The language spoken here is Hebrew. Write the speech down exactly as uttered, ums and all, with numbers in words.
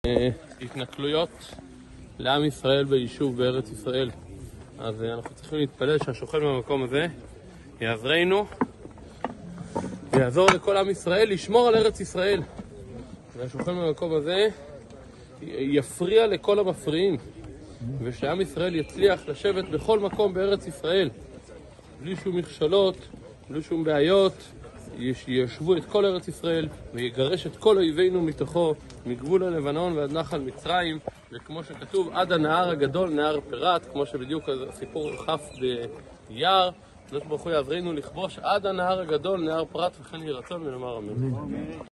התנכלויות לעם ישראל ביישוב בארץ ישראל. אז אנחנו צריכים להתפלל שהשוכן במקום הזה יעזרנו ויעזור לכל עם ישראל לשמור על ארץ ישראל, והשוכן במקום הזה יפריע לכל המפריעים, ושעם ישראל יצליח לשבת בכל מקום בארץ ישראל בלי שום מכשלות, בלי שום בעיות, ישבו את כל ארץ ישראל ויגרש את כל אויבינו מתוכו, מגבול הלבנון ועד נחל מצרים, וכמו שכתוב עד הנהר הגדול, נהר פרת, כמו שבדיוק הסיפור חף ביער. הקדוש ברוך הוא יעזרנו לכבוש עד הנהר הגדול, נהר פרת, וכן יהי רצון ונאמר אמן.